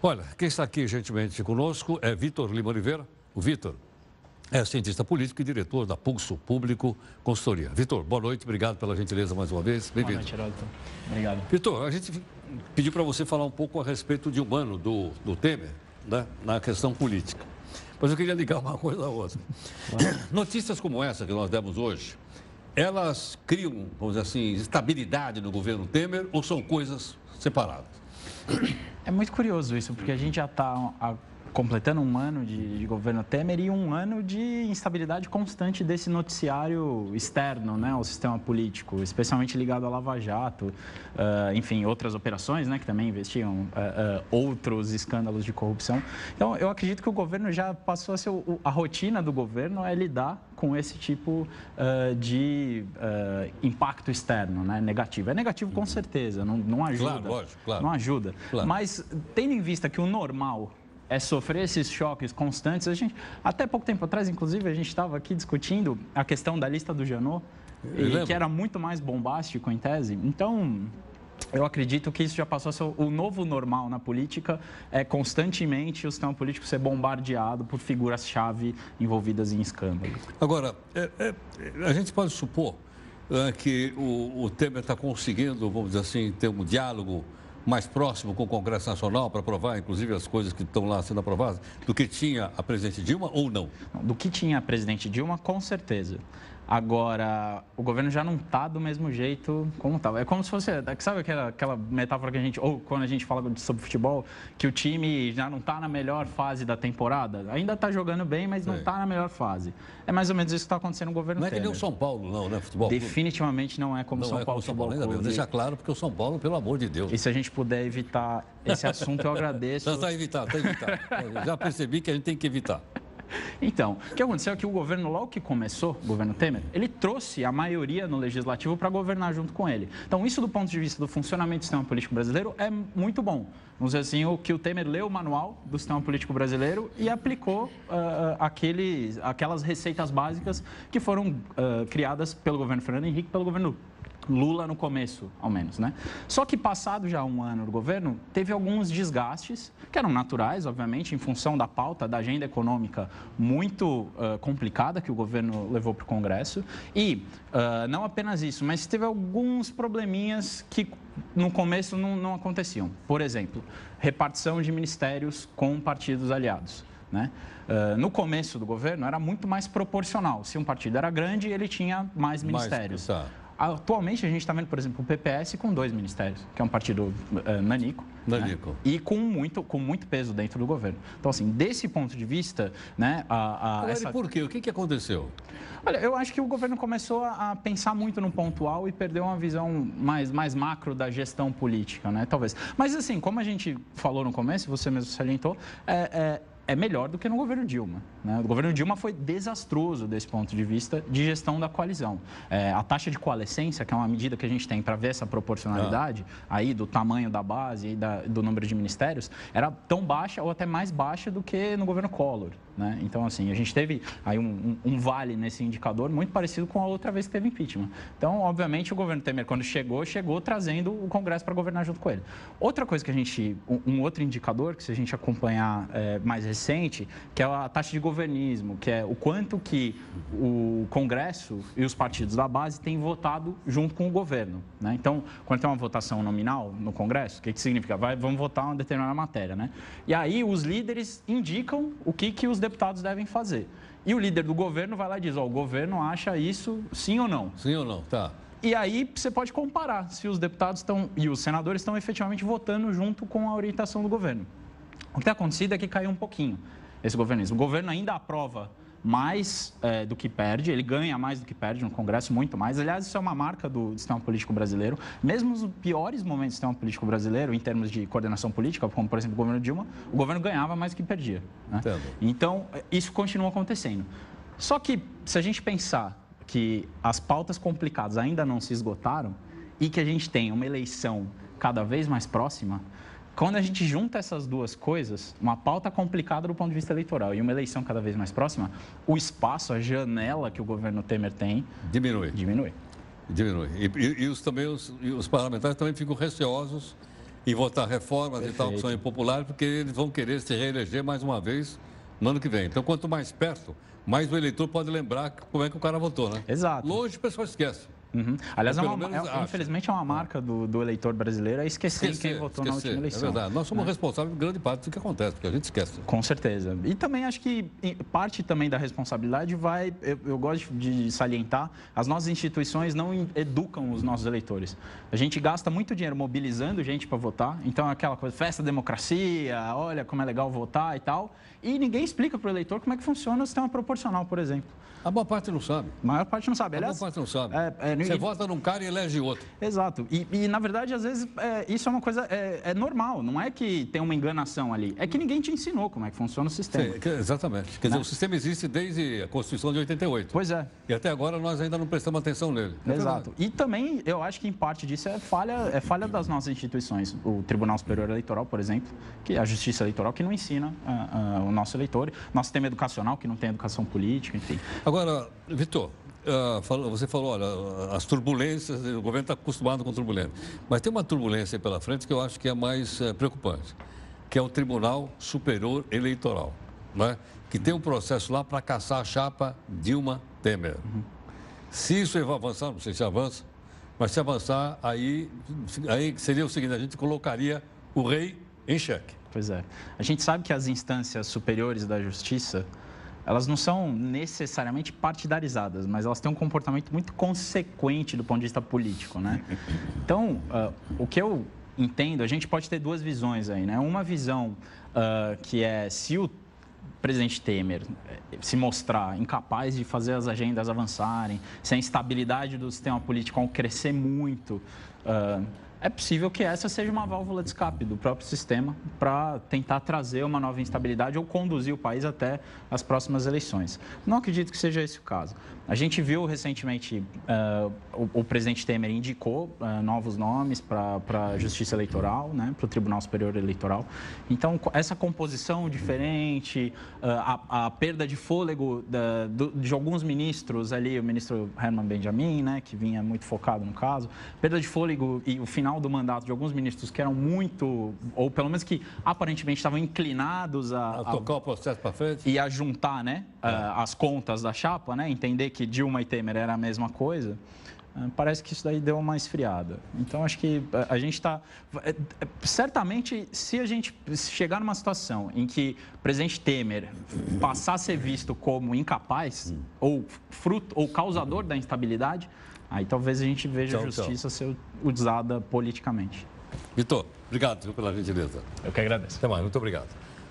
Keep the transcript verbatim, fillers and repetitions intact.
Olha, quem está aqui gentilmente conosco é Vitor Lima Oliveira. O Vitor é cientista político e diretor da Pulso Público Consultoria. Vitor, boa noite, obrigado pela gentileza mais uma vez. Bem-vindo. Boa noite, Heródoto. Obrigado. Vitor, a gente pediu para você falar um pouco a respeito de um ano do, do Temer, né, na questão política. Mas eu queria ligar uma coisa a outra. Notícias como essa que nós demos hoje, elas criam, vamos dizer assim, estabilidade no governo Temer ou são coisas separadas? É muito curioso isso, porque a gente já está completando um ano de, de governo Temer e um ano de instabilidade constante desse noticiário externo, né, ao sistema político, especialmente ligado à Lava Jato, uh, enfim, outras operações, né, que também investigam uh, uh, outros escândalos de corrupção. Então, eu acredito que o governo já passou a ser, o, a rotina do governo é lidar com esse tipo uh, de uh, impacto externo, né, negativo. É negativo com certeza, não, não ajuda. Claro, lógico, claro. Não ajuda. Claro. Mas, tendo em vista que o normal é sofrer esses choques constantes. A gente, até pouco tempo atrás, inclusive, a gente estava aqui discutindo a questão da lista do Janot, e, que era muito mais bombástico em tese. Então, eu acredito que isso já passou a ser o novo normal na política, é constantemente o sistema político ser bombardeado por figuras-chave envolvidas em escândalos. Agora, é, é, a gente pode supor é, que o, o Temer está conseguindo, vamos dizer assim, ter um diálogo mais próximo com o Congresso Nacional para aprovar, inclusive, as coisas que estão lá sendo aprovadas, do que tinha a presidente Dilma ou não? Do que tinha a presidente Dilma, com certeza. Agora, o governo já não está do mesmo jeito como estava. É como se fosse, sabe aquela, aquela metáfora que a gente, ou quando a gente fala sobre futebol, que o time já não está na melhor fase da temporada? Ainda está jogando bem, mas não está na melhor fase. É mais ou menos isso que está acontecendo no governo Não é que Temer. nem o São Paulo, não, né? Futebol. Definitivamente não é como não São é Paulo. Como São Paulo, ainda bem. Deixa claro, porque o São Paulo, pelo amor de Deus. E se a gente puder evitar esse assunto, eu agradeço. Não, está evitado, está evitado. Já percebi que a gente tem que evitar. Então, o que aconteceu é que o governo, logo que começou, o governo Temer, ele trouxe a maioria no legislativo para governar junto com ele. Então, isso do ponto de vista do funcionamento do sistema político brasileiro é muito bom. Vamos dizer assim, o que o Temer leu o manual do sistema político brasileiro e aplicou uh, aqueles, aquelas receitas básicas que foram uh, criadas pelo governo Fernando Henrique e pelo governo Lula no começo, ao menos, né? Só que passado já um ano do governo, teve alguns desgastes, que eram naturais, obviamente, em função da pauta da agenda econômica muito uh, complicada que o governo levou para o Congresso. E uh, não apenas isso, mas teve alguns probleminhas que no começo não, não aconteciam. Por exemplo, repartição de ministérios com partidos aliados. Né? Uh, no começo do governo era muito mais proporcional. Se um partido era grande, ele tinha mais ministérios. Mais, tá. Atualmente, a gente está vendo, por exemplo, o P P S com dois ministérios, que é um partido uh, nanico, nanico. Né? E com muito, com muito peso dentro do governo. Então, assim, desse ponto de vista, né, a, a, Agora, essa... e por quê? O que, que aconteceu? Olha, eu acho que o governo começou a pensar muito no pontual e perdeu uma visão mais, mais macro da gestão política, né, talvez. Mas, assim, como a gente falou no começo, você mesmo salientou, é... é é melhor do que no governo Dilma. Né? O governo Dilma foi desastroso desse ponto de vista de gestão da coalizão. É, a taxa de coalescência, que é uma medida que a gente tem para ver essa proporcionalidade, ah. aí do tamanho da base e da, do número de ministérios, era tão baixa ou até mais baixa do que no governo Collor. Né? Então, assim, a gente teve aí um, um, um vale nesse indicador muito parecido com a outra vez que teve impeachment. Então, obviamente, o governo Temer, quando chegou, chegou trazendo o Congresso para governar junto com ele. Outra coisa que a gente, um, um outro indicador, que se a gente acompanhar é, mais recente, que é a taxa de governismo, que é o quanto que o Congresso e os partidos da base têm votado junto com o governo. Né? Então, quando tem uma votação nominal no Congresso, o que, que significa? Vai, vamos votar uma determinada matéria. Né? E aí os líderes indicam o que, que os deputados devem fazer. E o líder do governo vai lá e diz, ó, o governo acha isso sim ou não? Sim ou não, tá. E aí você pode comparar se os deputados estão e os senadores estão efetivamente votando junto com a orientação do governo. O que tem acontecido é que caiu um pouquinho esse governismo. O governo ainda aprova mais é, do que perde, ele ganha mais do que perde no Congresso, muito mais. Aliás, isso é uma marca do sistema político brasileiro. Mesmo nos piores momentos do sistema político brasileiro, em termos de coordenação política, como, por exemplo, o governo Dilma, o governo ganhava mais do que perdia. Né? Então, isso continua acontecendo. Só que, se a gente pensar que as pautas complicadas ainda não se esgotaram e que a gente tem uma eleição cada vez mais próxima, quando a gente junta essas duas coisas, uma pauta complicada do ponto de vista eleitoral e uma eleição cada vez mais próxima, o espaço, a janela que o governo Temer tem... Diminui. Diminui. Diminui. E, e, e, os, também, os, e os parlamentares também ficam receosos e votar reformas Perfeito. e tal, que são impopulares, porque eles vão querer se reeleger mais uma vez no ano que vem. Então, quanto mais perto, mais o eleitor pode lembrar como é que o cara votou, né? Exato. Longe o pessoal esquece. Uhum. Aliás, é Pelo uma, menos é, acho. infelizmente é uma marca do, do eleitor brasileiro, é esquecer, Esquecer, quem votou esquecer, na última eleição. É verdade. Nós somos né? responsáveis por grande parte do que acontece, porque a gente esquece. Com certeza. E também acho que parte também da responsabilidade vai, eu, eu gosto de salientar, as nossas instituições não educam os nossos eleitores. A gente gasta muito dinheiro mobilizando gente para votar, então aquela coisa, festa da democracia, olha como é legal votar e tal, e ninguém explica para o eleitor como é que funciona o sistema proporcional, por exemplo. A boa parte não sabe. A maior parte não sabe. A Aliás, boa parte não sabe. É, é, Você e... vota num cara e elege outro. Exato. E, e, na verdade, às vezes, é, isso é uma coisa é, é normal. Não é que tem uma enganação ali. É que ninguém te ensinou como é que funciona o sistema. Sim, que- exatamente. Quer dizer, o sistema existe desde a Constituição de oitenta e oito. Pois é. E até agora nós ainda não prestamos atenção nele. É Exato. verdade. E também, eu acho que em parte disso é falha, é falha das nossas instituições. O Tribunal Superior Eleitoral, por exemplo, que é a Justiça Eleitoral, que não ensina uh, uh, o nosso eleitor. Nosso sistema educacional, que não tem educação política, enfim. Agora, Vitor, uh, falou- você falou, olha, as turbulências, o governo está acostumado com turbulência. Mas tem uma turbulência aí pela frente que eu acho que é mais eh, preocupante, que é o Tribunal Superior Eleitoral, né? Que tem um processo lá para caçar a chapa Dilma Temer. Se isso vai avançar, não sei se avança, mas se avançar, aí, aí seria o seguinte, a gente colocaria o rei em xeque. Pois é. A gente sabe que as instâncias superiores da justiça, elas não são necessariamente partidarizadas, mas elas têm um comportamento muito consequente do ponto de vista político, né? Então, uh, o que eu entendo, a gente pode ter duas visões aí, né? Uma visão uh, que é se o presidente Temer se mostrar incapaz de fazer as agendas avançarem, se a instabilidade do sistema político crescer muito, uh, é possível que essa seja uma válvula de escape do próprio sistema para tentar trazer uma nova instabilidade ou conduzir o país até as próximas eleições. Não acredito que seja esse o caso. A gente viu recentemente, uh, o, o presidente Temer indicou uh, novos nomes para a Justiça Eleitoral, né, para o Tribunal Superior Eleitoral. Então, essa composição diferente, uh, a, a perda de fôlego da, do, de alguns ministros ali, o ministro Herman Benjamin, né, que vinha muito focado no caso, perda de fôlego e o final do mandato de alguns ministros que eram muito, ou pelo menos que aparentemente estavam inclinados a, A tocar o processo para frente. e a juntar, né, É. uh, as contas da chapa, né, entender que Dilma e Temer era a mesma coisa, uh, parece que isso daí deu uma esfriada. Então, acho que a, a gente está... Certamente, se a gente chegar numa situação em que o presidente Temer passar a ser visto como incapaz Hum. ou fruto ou causador da instabilidade, aí talvez a gente veja Tchau, a justiça ser usada politicamente. Vitor, obrigado viu, pela gentileza. Eu que agradeço. Até mais, muito obrigado.